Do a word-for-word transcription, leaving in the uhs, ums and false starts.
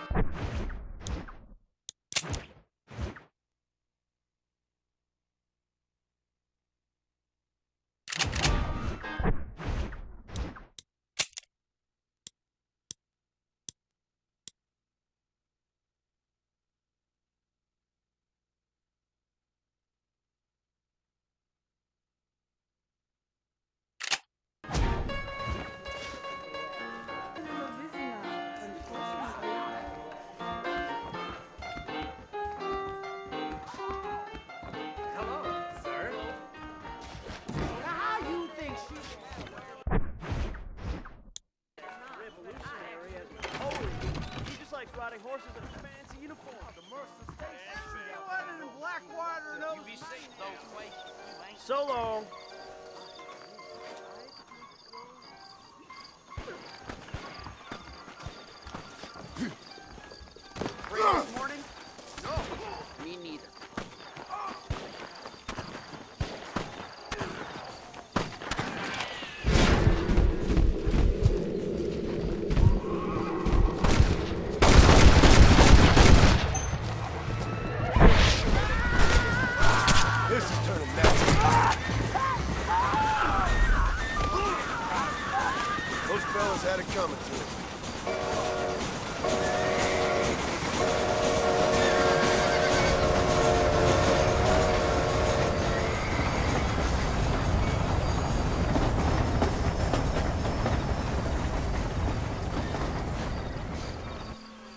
Riding horses in a fancy uniform. The Mercer Station. Everyone in Blackwater knows. You be safe, though, Quake. So long. Free this morning? No. Me neither. Had it coming to him.